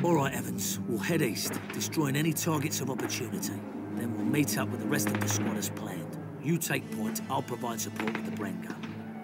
All right, Evans. We'll head east, destroying any targets of opportunity. Then we'll meet up with the rest of the squad as planned. You take point, I'll provide support with the Bren gun.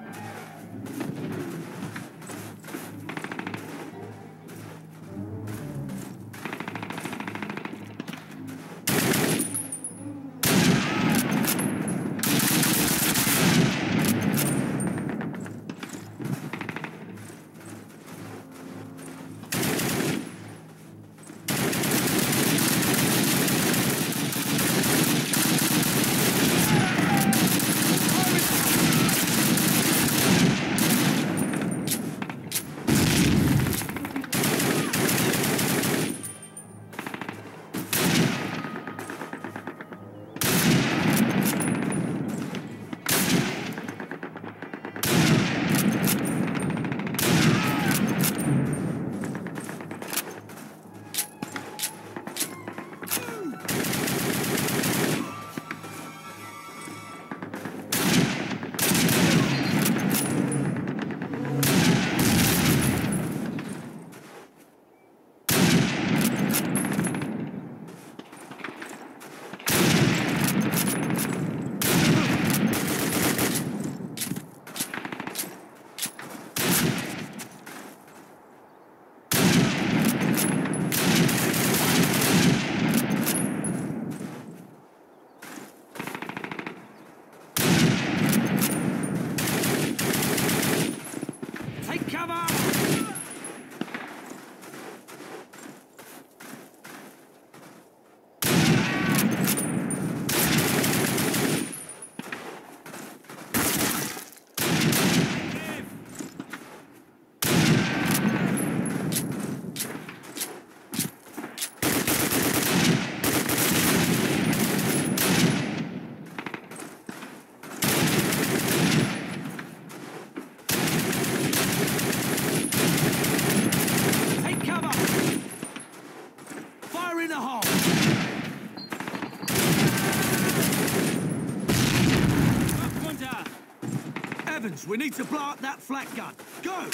Evans, we need to blow up that flak gun. Go!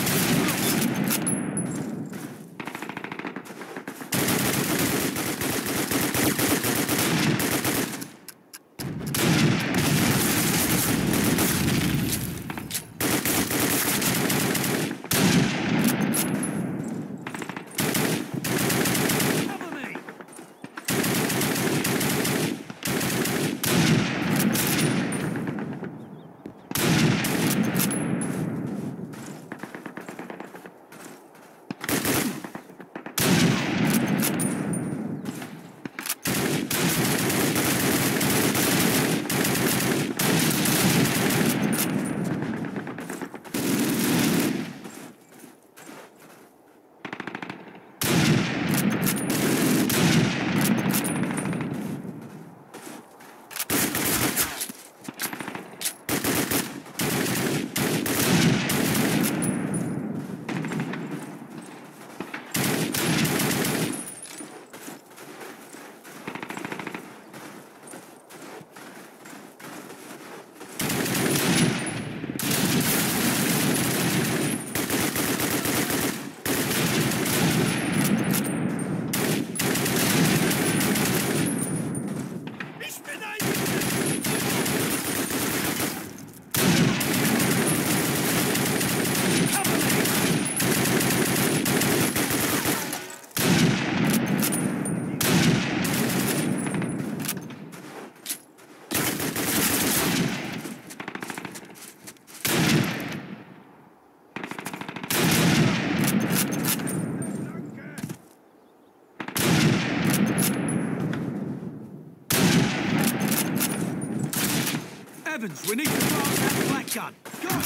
Evans, we need to blast that flak gun. Go!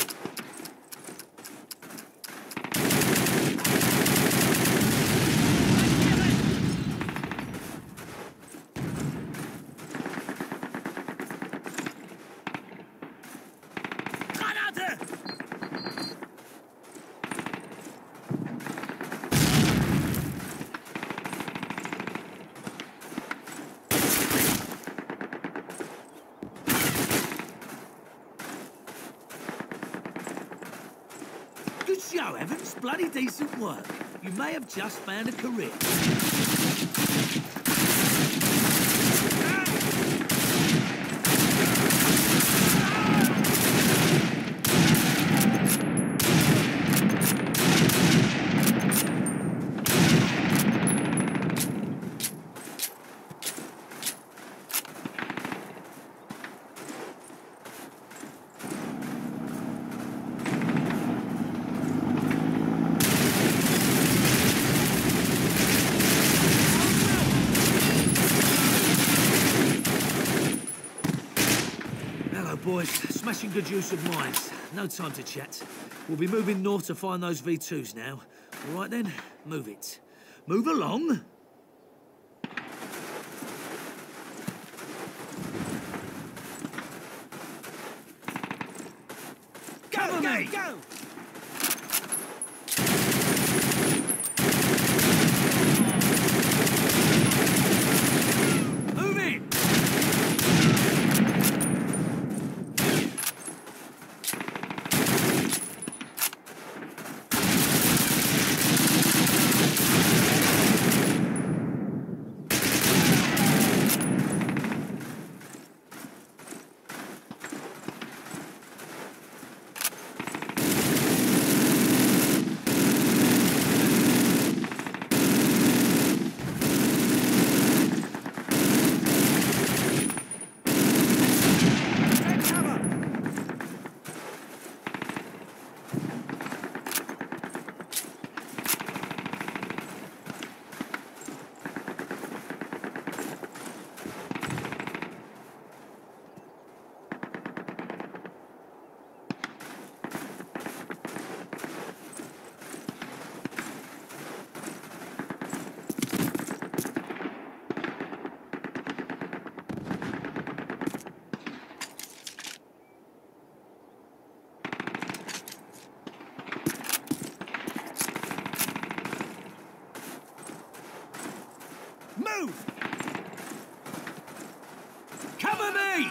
Good show, Evans. Bloody decent work. You may have just found a career. Boys, smashing good use of mines. No time to chat. We'll be moving north to find those V2s now. All right then, move it. Move along. Go, mate! Go! Move! Cover me!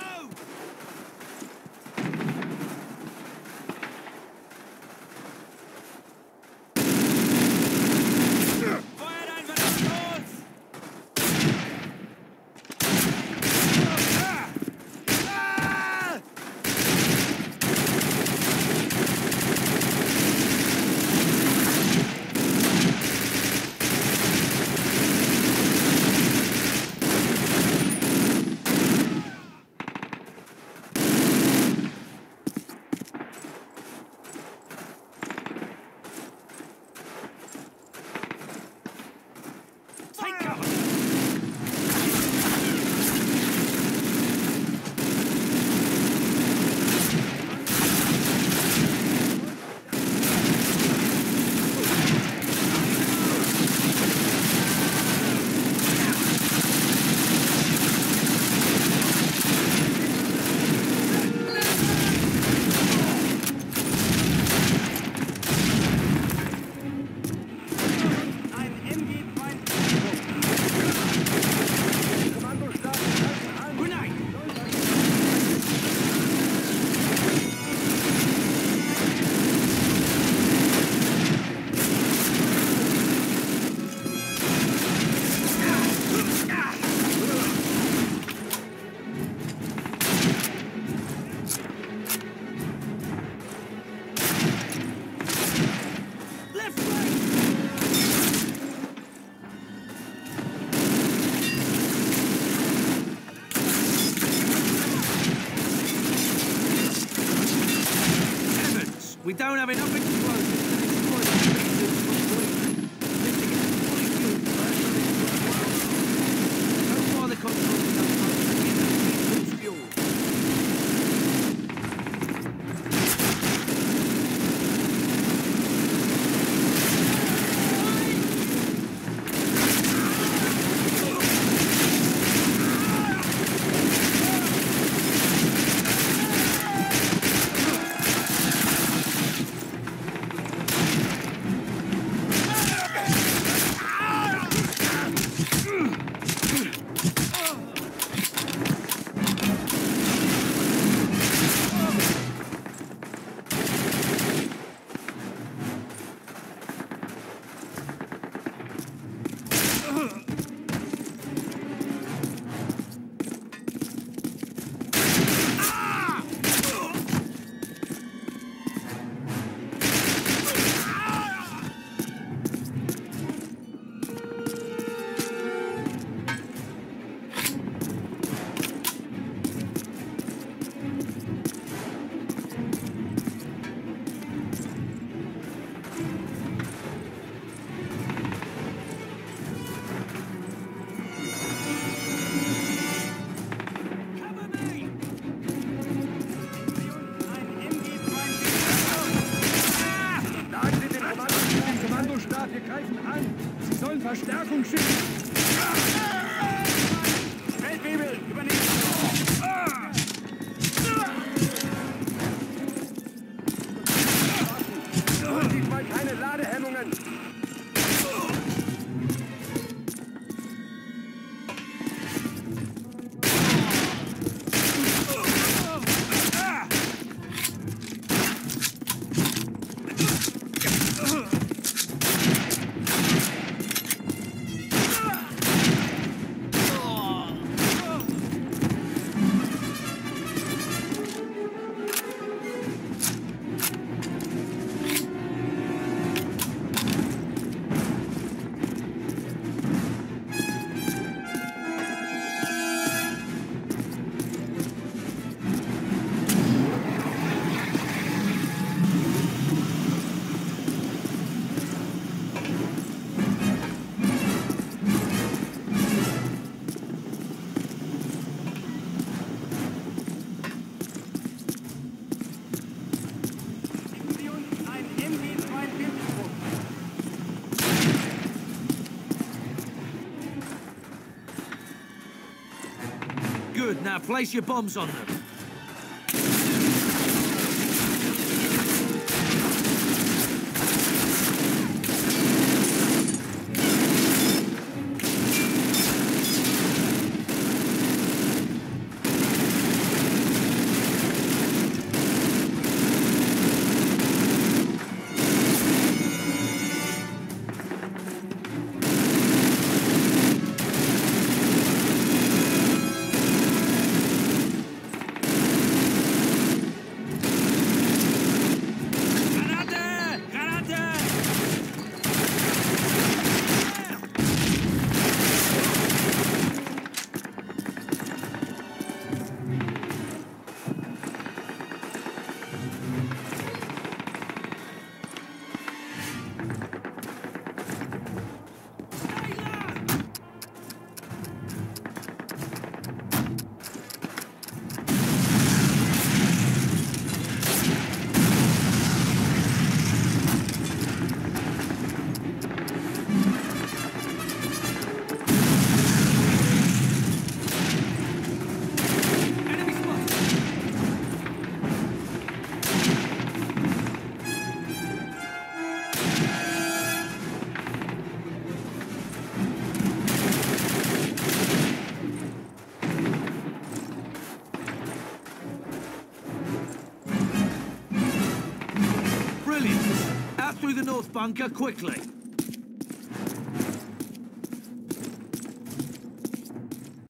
We don't have enough explosives to destroy the V2s completely. Just to get fully fueled first, so far the control of those boats to get those V2s fueled. Verstärkung schicken! Feldwebel, übernehmen! Diesmal keine Ladehemmungen! Good, now place your bombs on them. Brilliant. Out through the north bunker, quickly.